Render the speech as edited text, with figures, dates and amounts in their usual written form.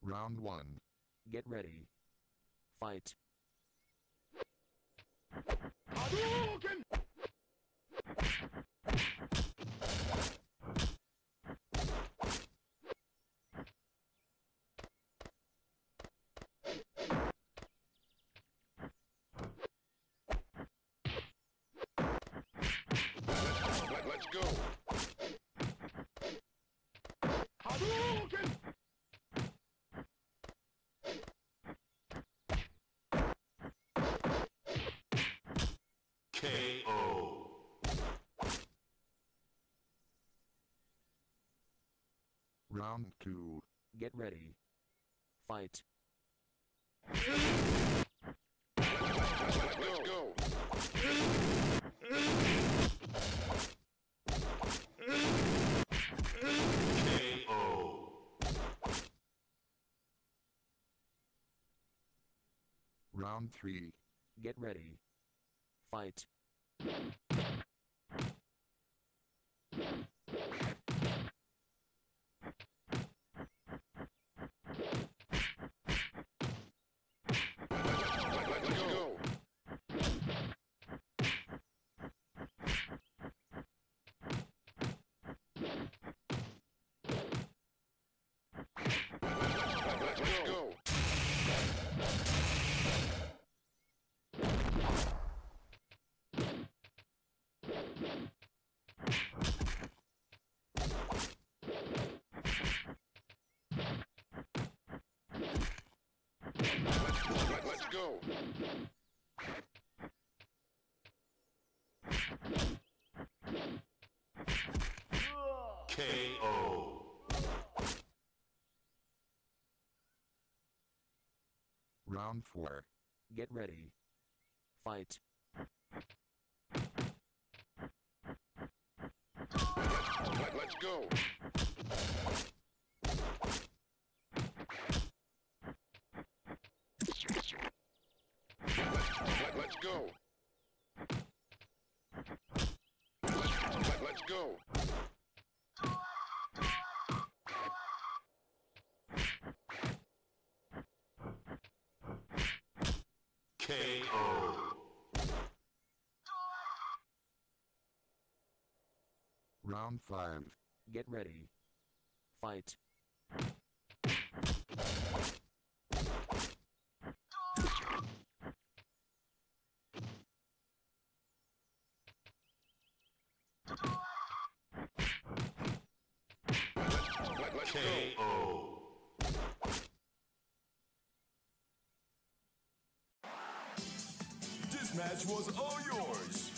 Round 1. Get ready. Fight. Hadouken! Let's go. Hadouken! KO. Round 2. Get ready. Fight. Let's go. KO. Round 3. Get ready. Fight. Let's go. Let's go. Let's go. KO. Round 4. Get ready. Fight. Let's go. Let's go. Let's go. KO. Round 5. Get ready. Fight. Let's KO. This match was all yours.